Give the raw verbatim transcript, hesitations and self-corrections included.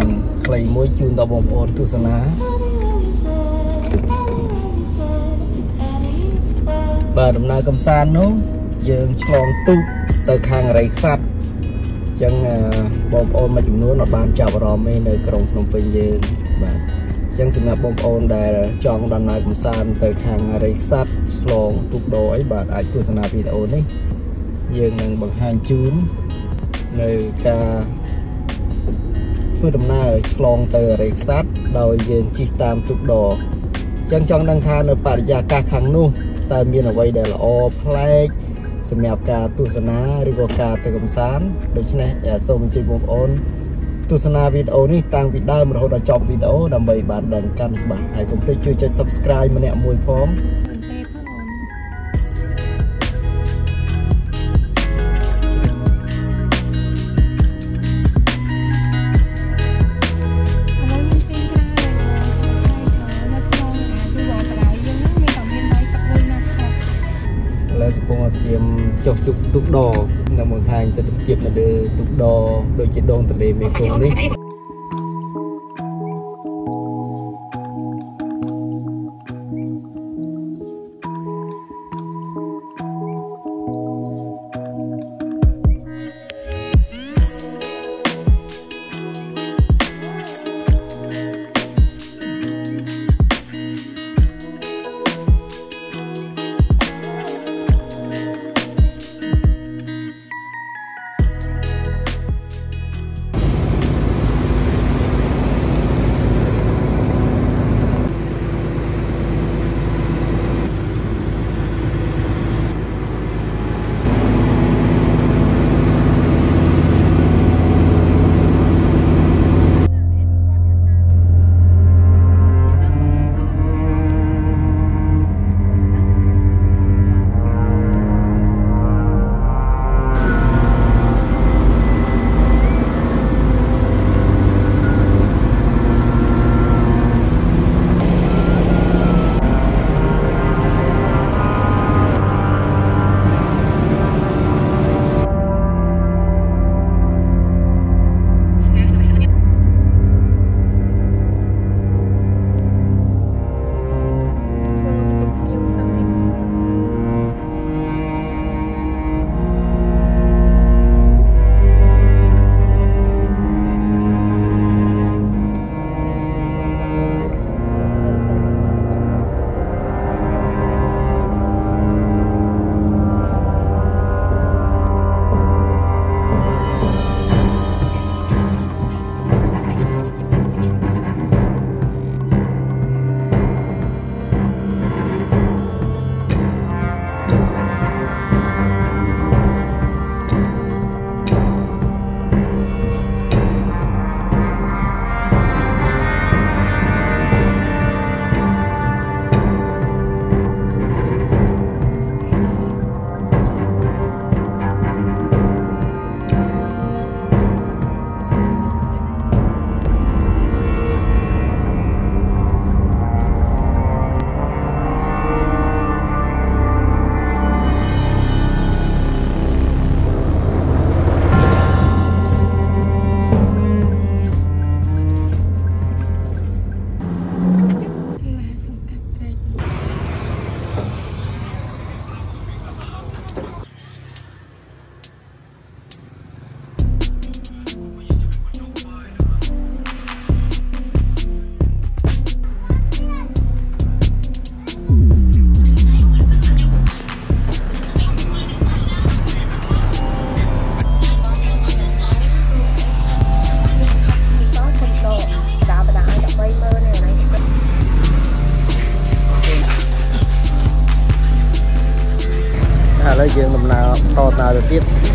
clay môi chun tàu bom ôn tu sana và đầm na cầm san nó dương chlong tu từ khang Arey Ksat chẳng bom ôn mà chúng nó ban chào vào mấy nơi trong Phnom Penh dương và chẳng xin là bom ôn để chọn đầm na cầm san từ khang Arey Ksat chlong tu đồ ấy bạn ai tu sana video này dương nâng bằng hai chún nơi ca phương đầm na ở chlong từ Arey Ksat đòi dương chi tam tu đồ chẳng chọn đăng than ở bản gia ca khang nu ta miền ở đây là o play xem nhập ca tu sana river ca từ cầm sán được chứ này ở sau mình chơi bom ôn tu sana video này tăng video mà hồi đã chọn video đầm bầy bạn đừng can bạn hãy cùng chơi chơi subscribe mà nè mùi phóng chọc chụp túc đò là một hàng cho thực kịp là đưa túc đò đôi chiếc đòn từ lề Mekong đi dương làm nào to nào được tiếp